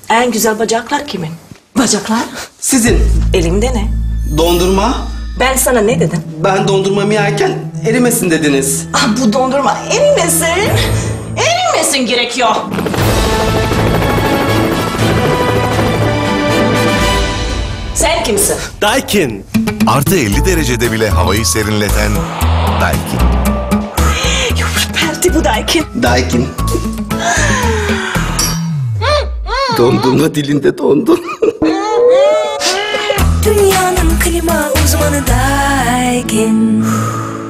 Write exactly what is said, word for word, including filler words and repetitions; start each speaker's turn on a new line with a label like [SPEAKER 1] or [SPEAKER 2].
[SPEAKER 1] En güzel bacaklar kimin? Bacaklar?
[SPEAKER 2] Sizin.
[SPEAKER 1] Elimde ne?
[SPEAKER 2] Dondurma.
[SPEAKER 1] Ben sana ne dedim?
[SPEAKER 2] Ben dondurmamı yerken erimesin dediniz.
[SPEAKER 1] Ah, bu dondurma erimesin. Erimesin gerekiyor. Sen kimsin?
[SPEAKER 3] Daikin.
[SPEAKER 4] Artı elli derecede bile havayı serinleten Daikin.
[SPEAKER 1] Ürperti bu Daikin.
[SPEAKER 2] Daikin. Dondurma dilinde dondu.
[SPEAKER 5] Dünyanın klima uzmanı Daikin.